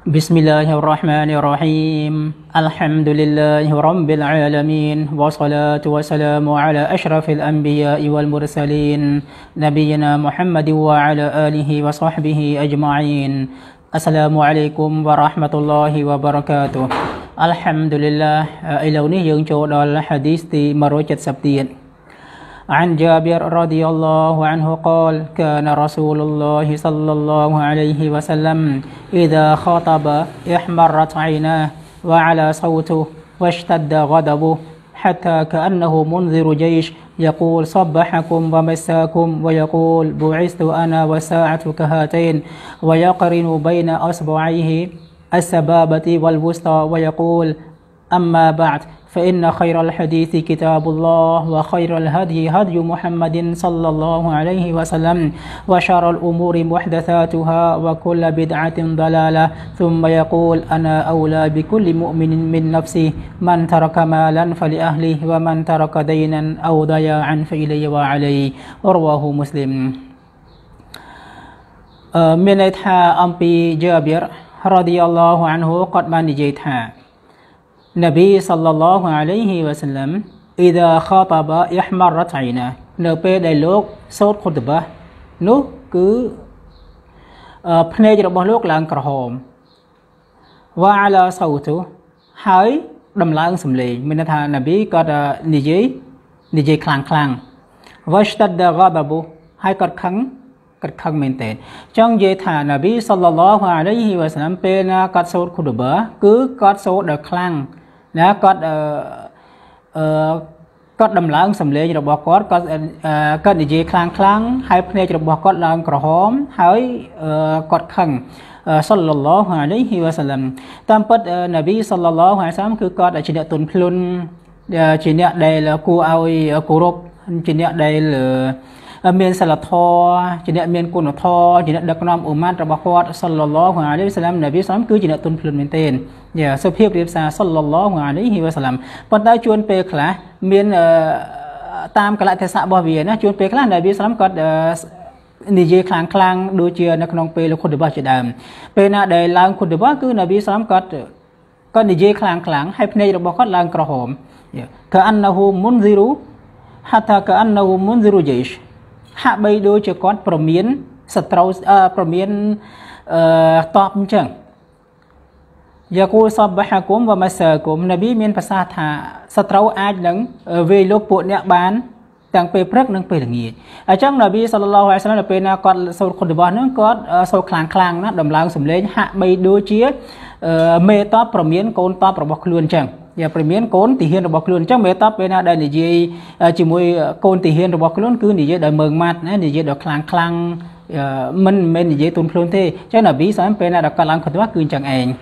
بسم الله الرحمن الرحيم الحمد لله رب العالمين والصلاة والسلام على أشرف الأنبياء والمرسلين نبينا محمد وعلى آله وصحبه أجمعين السلام عليكم ورحمة الله وبركاته الحمد لله إلوني ينجو الحديث مروجة سبتين عن جابر رضي الله عنه قال كان رسول الله صلى الله عليه وسلم إذا خاطب احمرت عيناه وعلى صوته واشتد غضبه حتى كأنه منذر جيش يقول صبحكم ومساكم ويقول بعثت أنا والساعة كهاتين ويقرن بين أصبعيه السبابة والوسطى ويقول أما بعد فإن خير الحديث كتاب الله وخير الهدي هدي محمد صلى الله عليه وسلم وشر الأمور محدثاتها وكل بدعة ضلالة ثم يقول أنا أولى بكل مؤمن من نفسه من ترك مالا فلأهله ومن ترك دينا أو ضياعا فإلي وعليه رواه مسلم من إتحى أمبي جابر رضي الله عنه قد ما نجيتها نبي صلى الله عليه وسلم إذا خاطب يحمرت عينه នៅពេលដែលលោកសូត្រខុតបានោះគឺភ្នែករបស់លោកឡើងក្រហម وعلى صوته ហើយដំឡើងសំឡេងមានន័យថានប៊ីគាត់និយាយខ្លាំង واشتد غضبه ហើយគាត់ខឹងមែនទែនចង់និយាយថានប៊ីសល្លឡោះអាឡៃហ៊ីវ៉ាសឡាមពេលណាគាត់សូត្រខុតបាគឺគាត់សូត្រដល់ខ្លាំងណាគាត់ដំឡើងសំឡេងរបស់គាត់និយាយខ្លាំងហើយភ្នែករបស់គាត់ឡើងក្រហមហើយគាត់ខឹងសល្លឡោះអាឡៃហ៊ីវ៉ាសឡាមតាមពិតនប៊ីសល្លឡោះអាឡៃហ៊ីវ៉ាសឡាមគឺគាត់ជាអ្នកទន់ភ្លន់ជាអ្នកដែលគួរឲ្យគោរពជាអ្នកដែលមានសិលធម៌ជាអ្នកមានគុណធម៌ជាអ្នកដឹកនាំអ៊ុម៉ាត់របស់គាត់សល្លឡោះអាឡៃហ៊ីវ៉ាសឡាមនប៊ីសល្លាមគឺជាអ្នកទន់ភ្លន់មែនទែនសុភាពរៀបសារសល្លឡោះអាឡៃហ៊ីវ៉ាសឡាមប៉ុន្តែជួនពេលខ្លះមានតាមកលៈទេសៈរបស់វាណាជួនពេលខ្លះនប៊ីសល្លាមគាត់និយាយខ្លាំងដូចជានៅក្នុងពេលខុតបាជាដើមពេលណាដែលឡើងខុតបាគឺនប៊ីសល្លាមគាត់និយាយខ្លាំងហើយភ្នែករបស់គាត់ឡើងក្រហមកាអនណហ៊ូមុនស៊ីរូហាតាកាអនណហ៊ូមុនស៊ីរូជៃសហាក់បីដូចជាគាត់ប្រមានសត្រូវប្រមានតបអញ្ចឹងយ៉ាគូសបហាគុំវម៉ាសាគុំនប៊ីមានប្រសាសន៍ថាសត្រូវអាចនឹងវាយលុកពួកអ្នកបានទាំងពេលព្រឹកនិងពេលល្ងាចអញ្ចឹងនប៊ីសល្លឡោះអាឡៃហ៊ីវ៉ាសឡាមពេលណាគាត់សូត្រខុតបាហ្នឹងគាត់សូត្រខ្លាំងណាដំឡើងសម្លេងហាក់បីដូចជាមេតបប្រមានកូនតបរបស់ខ្លួនអញ្ចឹងយ៉ាប្រមានកូនទីហ៊ានរបស់ខ្លួនអញ្ចឹងមេតបពេលណាដែលនិយាយជាមួយកូនទីហ៊ានរបស់ខ្លួនគឺនិយាយដោយមើងម៉ាត់ណានិយាយដោយខ្លាំងមិនមែននិយាយទូនខ្លួនទេអញ្ចឹងនប៊ីសាមពេលណាដែលគាត់ឡើងខុតបាគឺអញ្ចឹងឯង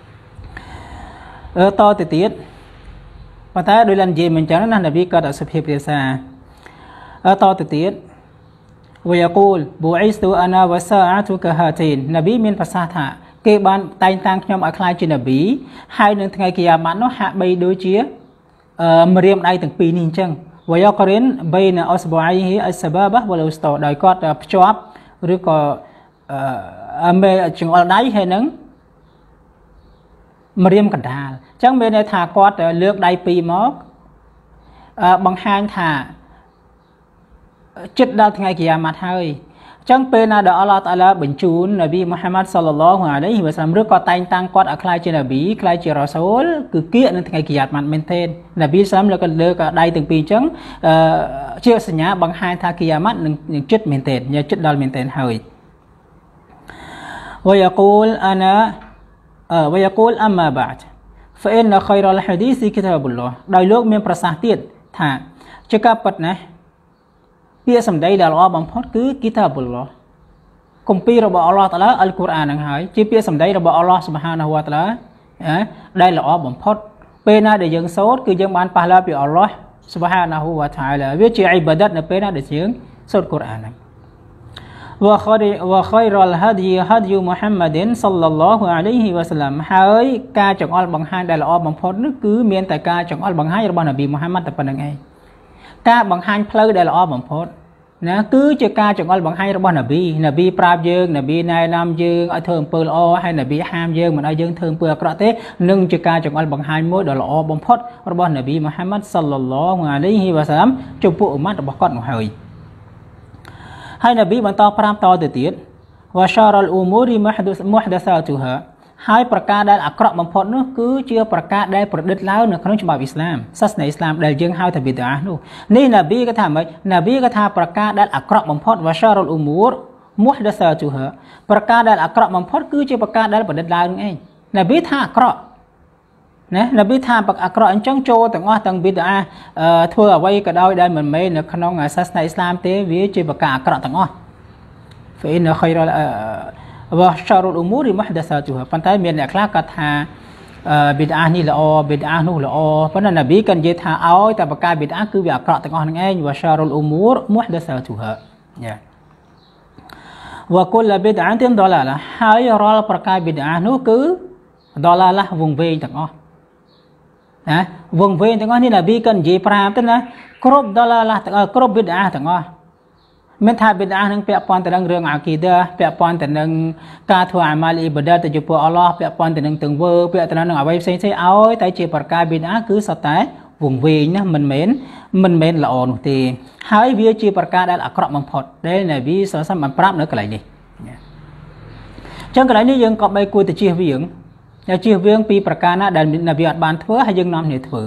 តទៅទៀតប៉ុន្តែដោយឡើងនិយាយមិនអញ្ចឹងណានប៊ីគាត់អសុភាពរាសាតទៅទៀតويقول بعثت انا والساعه كهاتين នប៊ីមានប្រសាសន៍ថាគេបានតែងតាំងខ្ញុំឲ្យខ្លាចជានប៊ីហើយនៅថ្ងៃកិយាម៉ាត់នោះហាក់បីដូចជាម្រាមដៃទាំងពីរនេះអញ្ចឹងវយករិនបៃណាអស្បៃហ៊ីអសបាបវលឧស្តដោយគាត់ភ្ជាប់ឬក៏មេចង្អុលដៃហើយនឹងម្រាមកណ្ដាលអញ្ចឹងមានន័យថាគាត់លើកដៃពីរមកបង្ហាញថាចិត្តដល់ថ្ងៃកិយាម៉ាត់ហើយចឹងពេលណាដែលអល់ឡោះតាឡាបញ្ជូននប៊ីមូហាម៉ាត់សល្លឡោះអាឡៃហ៊ីវ៉ាសឡាមឬក៏តែងតាំងគាត់ឲ្យខ្លាចជានប៊ីខ្លាចជារ៉ាស៊ូលគឺគៀកនៅថ្ងៃកិយាម៉ាត់មែនទេនប៊ីសាមលើកដៃទាំងពីរអញ្ចឹងជាសញ្ញាបង្ហាញថាកិយាម៉ាត់នឹងចិត្តមែនទេចិត្តដល់មែនទេហើយويقول انا ويقول اما بعد فان خير الحديث كتاب الله ដោយលោកមានប្រសាសន៍ទៀតថាជាការពិតណាស់ពាក្យសម្ដីដែលល្អបំផុតគឺគីតាបុលឡោះគម្ពីររបស់អល់ឡោះតាឡាអល់កុរអានហ្នឹងហើយជាពាក្យសម្ដីរបស់អល់ឡោះស៊ុបហានាហ៊ូវតាឡាដែលល្អបំផុតពេលណាដែលយើងសូត្រគឺយើងបានប៉ះឡាពីអល់ឡោះស៊ុបហានាហ៊ូវតាឡាវាជាអ៊ីបាដាតនៅពេលណាដែលយើងសូត្រកុរអានហ្នឹងوخير الهدي هدي محمد صلى الله عليه وسلم ហើយការចង្អុលបង្ហាញដែលល្អបំផុតនោះគឺមានតែការចង្អុលបង្ហាញរបស់នប៊ីមូហាម៉ាត់តែប៉ុណ្្នឹងឯងការបង្ហាញផ្លូវដែលល្អបំផុតណាគឺជាការចង្អុលបង្ហាញរបស់នប៊ីប្រាប់យើងនប៊ីណែនាំយើងឲ្យធ្វើអំពើល្អហើយនប៊ីហាមយើងមិនឲ្យយើងធ្វើអំពើអាក្រក់ទេនឹងជាការចង្អុលបង្ហាញមួយដ៏ល្អបំផុតរបស់នប៊ីមូហាម៉ាត់សល្លឡោះអាឡៃហ៊ីវ៉ាសាឡាំចំពោះអ៊ុម៉ាត់របស់គាត់នោះហើយនប៊ីបន្តប្រាប់តទៅទៀតវ៉ាសារអលអ៊ូមូរីមុហដាសាទូហាហើយប្រការដែលអាក្រក់បំផុតនោះគឺជាប្រការដែលប្រឌិតឡើងនៅក្នុងច្បាប់អ៊ីស្លាមសាសនាអ៊ីស្លាមដែលយើងហៅថាប៊ីដអានោះនេះនប៊ីក៏ថាម៉េចនប៊ីក៏ថាប្រការដែលអាក្រក់បំផុតវ៉ាសារអលអ៊ូមូរមុហដាសាទូហាប្រការដែលអាក្រក់បំផុតគឺជាប្រការដែលប្រឌិតឡើងនឹងឯងនប៊ីថាអាក្រក់ណានប៊ីថាអាក្រក់អញ្ចឹងចូលទាំងអស់ទាំងប៊ីដអាធ្វើអ្វីក៏ដោយដែលមិនមែននៅក្នុងសាសនាអ៊ីស្លាមទេវាជាប្រការអាក្រក់ទាំងអស់ហ្វអ៊ីនខៃរ៉ាវ៉ាសារអ៊ូមូរីមុហដាសាទូហាប៉ុន្តែមានអ្នកខ្លះគាត់ថាប៊ីដអានេះល្អប៊ីដអានោះល្អប៉ុន្តែនប៊ីក៏និយាយថាឲ្យតែប្រការប៊ីដអាគឺវាអាក្រក់ទាំងអស់ហ្នឹងឯងវ៉ាសារអ៊ូមូរមុហដាសាទូហាយ៉ាវ៉ាគុលប៊ីដអាទីនដឡាឡាហើយរាល់ប្រការប៊ីដអានោះគឺដឡាឡាវងវែងទាំងអស់ណាវងវែងទាំងអស់នេះនប៊ីក៏និយាយប្រាប់ទៅណាគ្រប់ដឡាឡាគ្រប់ប៊ីដអាទាំងអស់មិនថាប៊ីដអានឹងពាក់ព័ន្ធទៅនឹងរឿងអាគីដាពាក់ព័ន្ធទៅនឹងការធ្វើអាម៉ាលអ៊ីបាដាតទៅចំពោះអល់ឡោះពាក់ព័ន្ធទៅនឹងទង្វើពាក់ទៅនឹងអ្វីផ្សេងៗឲ្យតែជាប្រការប៊ីដអាគឺសុទ្ធតែវងវែងណាមិនមែនល្អនោះទេហើយវាជាប្រការដែលអាក្រក់បំផុតដែលនប៊ីសសបានប្រាប់នៅកន្លែងនេះអញ្ចឹងកន្លែងនេះយើងក៏បីគួរទៅជៀសវាងពីប្រការណាដែលនប៊ីអត់បានធ្វើហើយយើងនាំគ្នាធ្វើ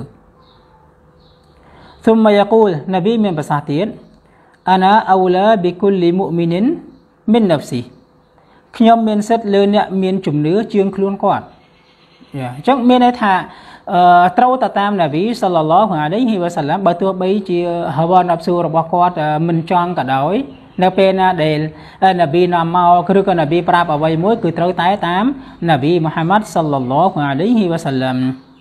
ស៊ុមយ៉ាគូលនប៊ីមានប្រសាសន៍ទៀតអាណាអោឡាប៊ីគុលលីមុអ៊មីនិនមិនណាហ្វស៊ីខ្ញុំមានសិទ្ធិលើអ្នកមានជំនឿជាងខ្លួនគាត់អញ្ចឹងមានន័យថាត្រូវទៅតាមនប៊ីសល្លឡោះអាឡៃហ៊ីវ៉ាសាឡាំបើទោះបីជាហាវ៉ាណាប់ស៊ូរបស់គាត់មិនចង់ក៏ដោយនៅពេលណាដែលនប៊ីនាំមកឬក៏នប៊ីប្រាប់អ្វីមួយគឺត្រូវតែតាមនប៊ីមូហាម៉ាត់សល្លឡោះអាឡៃហ៊ីវ៉ាសាឡាំ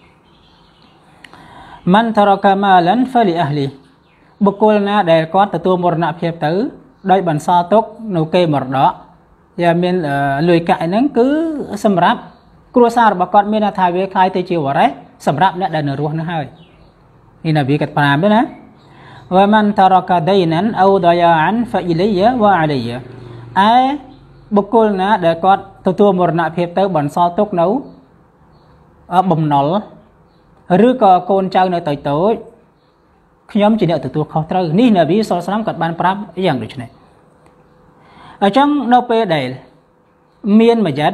មិនតរកាម៉ាឡានហ្វលីអះលីបុគ្គលណាដែលគាត់ទទួលមរណភាពទៅដោយបន្សល់ទុកនៅគេមរតកដែលមានលុយកាក់ហ្នឹងគឺសម្រាប់គ្រួសាររបស់គាត់មានថាវាคล้ายទៅជាវរៈសម្រាប់អ្នកដែលនៅរស់នោះហើយនេះនប៊ីគាត់ប្រាប់ទេណាវ៉ាមិនតរកាដៃណានអូដយ៉ាអានហ្វាអ៊ីលីយ៉ាវ៉ាអាលីយ៉ាបុគ្គលណាដែលគាត់ទទួលមរណភាពទៅបន្សល់ទុកនៅបំណុលឬក៏កូនចៅនៅតូចខ្ញុំជាអ្នកទទួលខុសត្រូវនេះនប៊ីសល្លឡោះគាត់បានប្រាប់យ៉ាងដូចនេះអញ្ចឹងនៅពេលដែលមានមជ្ឈិត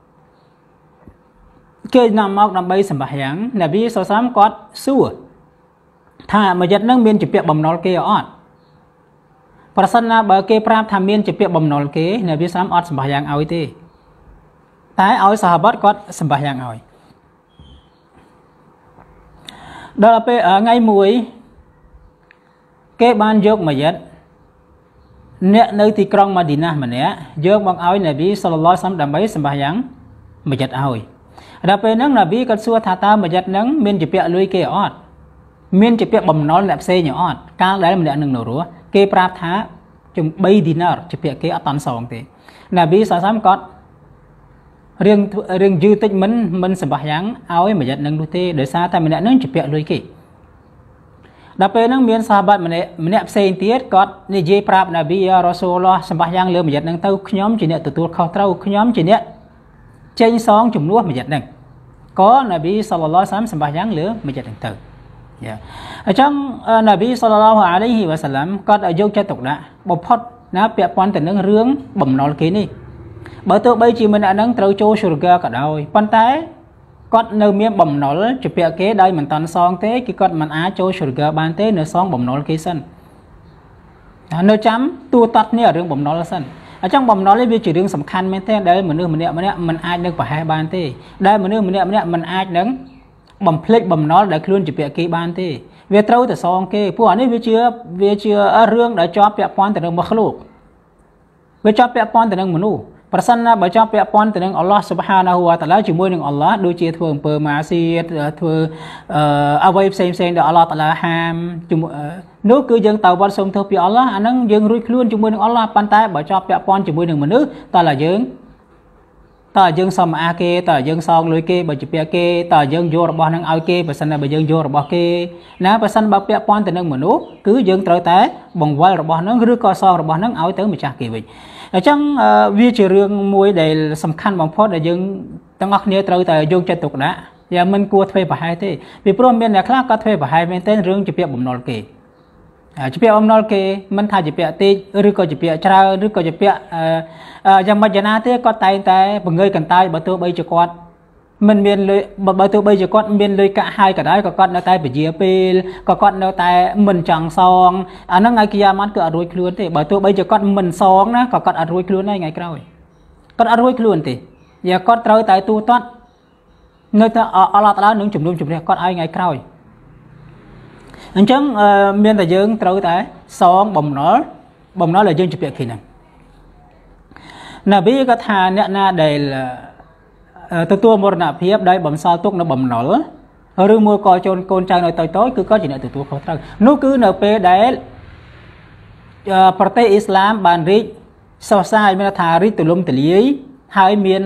គេនាំមកដើម្បីសម្បាយ៉ាងនប៊ីសល្លឡោះគាត់សួរថាមជ្ឈិតនឹងមានជាពាក្យបំណុលគេអត់ប្រសិនណាបើគេប្រាប់ថាមានជាពាក្យបំណុលគេនប៊ីសល្លឡោះអត់សម្បាយ៉ាងឲ្យទេតែឲ្យសាហាបាត់គាត់សម្បាយ៉ាងឲ្យដល់ពេលថ្ងៃមួយគេបានយកមជ្ឈិតអ្នកនៅទីក្រុងម៉ាឌីណាម្នាក់យកមកឲ្យនប៊ីសល្លឡោះសាំដើម្បីសម្បាយ៉ាងមជ្ឈិតឲ្យដល់ពេលហ្នឹងនប៊ីក៏សួរថាតើមជ្ឈិតហ្នឹងមានជាពាក្យលុយគេអត់មានជាពាក្យបំណុលអ្នកផ្សេងអត់កាលដែលម្នាក់នឹងនៅរស់គេប្រាប់ថាជំ3ឌីណារជាពាក្យគេអត់តាន់សងទេនប៊ីសល្លឡោះគាត់រឿងយឺតិចមិនសម្បាយ៉ាងឲ្យមជ្ឈិតនឹងនោះទេដោយសារតែម្នាក់នឹងជាពាក្យលុយគេដល់ពេលហ្នឹងមានសាហាបាត់ម្នាក់ផ្សេងទៀតគាត់និយាយប្រាប់នប៊ីយ៉ារ៉ាស៊ូលឡោះសម្បាយ៉ាងលើមជ្ឈិតហ្នឹងទៅខ្ញុំជាអ្នកទទួលខុសត្រូវខ្ញុំជាអ្នកចេញសងជំនួសមជ្ឈិតហ្នឹងក៏នប៊ីសល្លឡោះសាមសម្បាយ៉ាងលើមជ្ឈិតហ្នឹងទៅអញ្ចឹងនប៊ីសល្លឡោះអាឡៃហ៊ីវ៉ាសាឡាំគាត់ឲ្យយកចិត្តទុកដាក់បំផុតណាពាក់ព័ន្ធទៅនឹងរឿងបំណុលគេនេះបើទោះបីជាម្នាក់ហ្នឹងត្រូវចូលស៊ូរហ្គាក៏ដោយប៉ុន្តែគាត់នៅមានបំណុលជាពាក្យគេដោយមិនតាន់សងទេគឺគាត់មិនអាចចូលស៊ូរហ្គាបានទេនៅសងបំណុលគេសិននៅចាំទូតាត់នេះរឿងបំណុលសិនអញ្ចឹងបំណុលនេះវាជារឿងសំខាន់មែនទេដែលមនុស្សម្នាក់មិនអាចនឹងប្រហែសបានទេដែលមនុស្សម្នាក់មិនអាចនឹងបំភ្លេចបំណុលដែលខ្លួនជាពាក្យគេបានទេវាត្រូវតែសងគេព្រោះអានេះវាជារឿងដែលជាប់ពាក់ព័ន្ធទៅនឹងមគ្លូកវាជាប់ពាក់ព័ន្ធទៅនឹងមនុស្សប្រសិនណាបើជាប់ពាក់ព័ន្ធទៅនឹងអល់ឡោះស៊ុបហានាហ៊ូវតាឡាជាមួយនឹងអល់ឡោះដូចជាធ្វើអំពើម៉ាស៊ីតធ្វើអ្វីផ្សេងដែលអល់ឡោះតាឡាហាមនោះគឺយើងតើវត្តសុំទោសពីអល់ឡោះអាហ្នឹងយើងរួចខ្លួនជាមួយនឹងអល់ឡោះប៉ុន្តែបើជាប់ពាក់ព័ន្ធជាមួយនឹងមនុស្សតើឡាយើងតើយើងសមអាគេតើយើងសងលុយគេបើជាពាក់គេតើយើងយករបស់នឹងឲ្យគេបើសិនណាបើយើងយករបស់គេណាបើសិនបើពាក់ព័ន្ធទៅនឹងមនុស្សគឺយើងត្រូវតែបង្វិលរបស់នឹងឬក៏សងរបស់នឹងឲ្យទៅម្ចាស់គេវិញអញ្ចឹងវាជារឿងមួយដែលសំខាន់បំផុតដែលយើងទាំងអស់គ្នាត្រូវតែយកចិត្តទុកដាក់យ៉ាងមិនគួរធ្វើប្រហែសទេពីព្រោះមានអ្នកខ្លះក៏ធ្វើប្រហែសមែនទែនរឿងជាពាក្យបំណុលគេជាពាក្យបំណុលគេមិនថាជាពាក្យតិចឬក៏ជាពាក្យច្រើនឬក៏ជាពាក្យយ៉ាងម៉េចយ៉ាងណាទេគាត់តែងតែបង្ងើយកន្តើយបើទោះបីជាគាត់មិនមានលុយបើទោះបីជាគាត់មានលុយកាក់ហើយក៏ដោយក៏គាត់នៅតែពជាពេលក៏គាត់នៅតែមិនចង់សងអាហ្នឹងឲ្យគីយ៉ាម៉ាត់គឺអត់រួចខ្លួនទេបើទោះបីជាគាត់មិនសងណាក៏គាត់អត់រួចខ្លួនដែរថ្ងៃក្រោយគាត់អត់រួចខ្លួនទេយ៉ាគាត់ត្រូវតែទូទាត់នៅតែអល់ឡោះតាឡានឹងជំនុំជម្រះគាត់ឲ្យថ្ងៃក្រោយអញ្ចឹងមានតែយើងត្រូវតែសងបំណុលដែលយើងជពាក់គេហ្នឹងណាប៊ីក៏ថាអ្នកណាដែលទទួលមរណភាពដោយបំសល់ទុកនៅបំណុលឬមួយក៏កូនចៅនៅតូចៗគឺគាត់ជាអ្នកទទួលខុសត្រូវនោះគឺនៅពេលដែលប្រទេសអ៊ីស្លាមបានរីកសុះសាយមានថារីកទូលំទូលាយហើយមាន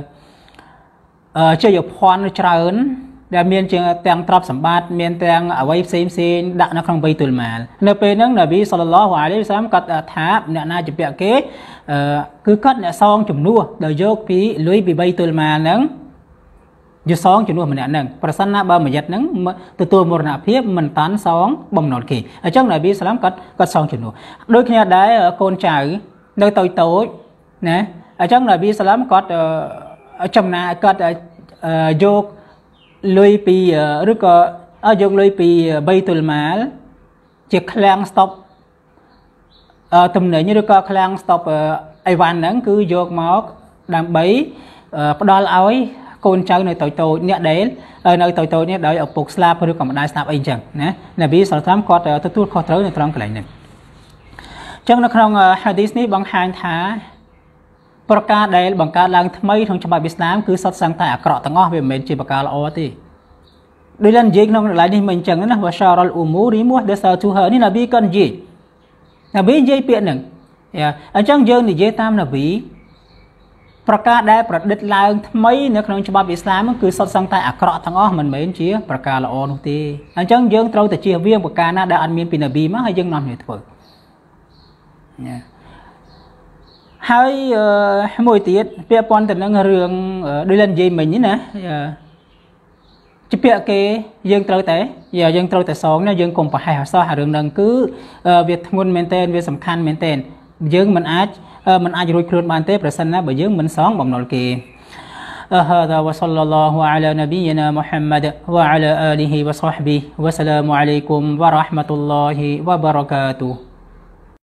ជ័យភ័ណ្ឌច្រើនដែលមានជាងទាំងទ្រព្យសម្បត្តិមានទាំងអ្វីផ្សេងដាក់នៅក្នុងបៃតុលម៉ាលនៅពេលហ្នឹងនប៊ីសល្លឡោះអាឡៃហ៊ីវសល្លាមគាត់ថាអ្នកណាជាពាក់គេគឺគាត់អ្នកសងជំនួសដែលយកពីលុយពីបៃតុលម៉ាលហ្នឹងយកសងជំនួសម្នាក់ហ្នឹងប្រសិនណាបើមួយយិតហ្នឹងទទួលមរណភាពមិនតាន់សងបំណុលគេអញ្ចឹងនប៊ីសល្លាមគាត់សងជំនួសដូចគ្នាដែរកូនចៅនៅតូចណាអញ្ចឹងនប៊ីសល្លាមគាត់ចំណាយគាត់យកលុយពីឬក៏យកលុយពីបៃតុលម៉ាលជាឃ្លាំងស្តុបទំនិញឬក៏ឃ្លាំងស្តុបអីវ៉ាន់ហ្នឹងគឺយកមកដើម្បីផ្ដល់ឲ្យកូនចៅនៅតូចអ្នកដែលនៅតូចនេះដោយឪពុកស្លាប់ឬក៏ម្ដាយស្លាប់អីចឹងណានប៊ីសល្លឡោះគាត់ទទួលខុសត្រូវនៅត្រង់កន្លែងនេះអញ្ចឹងនៅក្នុងហាឌីសនេះបង្ហាញថាប្រការដែលបង្កើតឡើងថ្មីក្នុងច្បាប់អ៊ីស្លាមគឺសុទ្ធសឹងតែអាក្រក់ទាំងអស់វាមិនមែនជាប្រការល្អទេដោយឡែកនិយាយក្នុងកន្លែងនេះមិនអញ្ចឹងណាវ៉ាសារ៉ុលអ៊ូមូរីមុះដេសាទូហានេះនប៊ីក៏និយាយពាក្យហ្នឹងអញ្ចឹងយើងនិយាយតាមនប៊ីប្រការដែលប្រឌិតឡើងថ្មីនៅក្នុងច្បាប់អ៊ីស្លាមគឺសុទ្ធសឹងតែអាក្រក់ទាំងអស់មិនមែនជាប្រការល្អនោះទេអញ្ចឹងយើងត្រូវតែជៀសវាងប្រការណាដែលអត់មានពីនប៊ីមកហើយយើងនាំគ្នាធ្វើហើយមួយទៀតពាក់ព័ន្ធទៅនឹងរឿងដូចនិយាយមិញណាជាពាក្យគេយើងត្រូវតែសងណាយើងកុំប្រហែសអសោះរឿងហ្នឹងគឺវាធ្ងន់មែនទែនវាសំខាន់មែនទែនយើងមិនអាចរួចខ្លួនបានទេប្រសិនណាបើយើងមិនសងបំណុលគេهذا وصلى الله على نبينا محمد وعلى آله وصحبه والسلام عليكم ورحمة الله وبركاته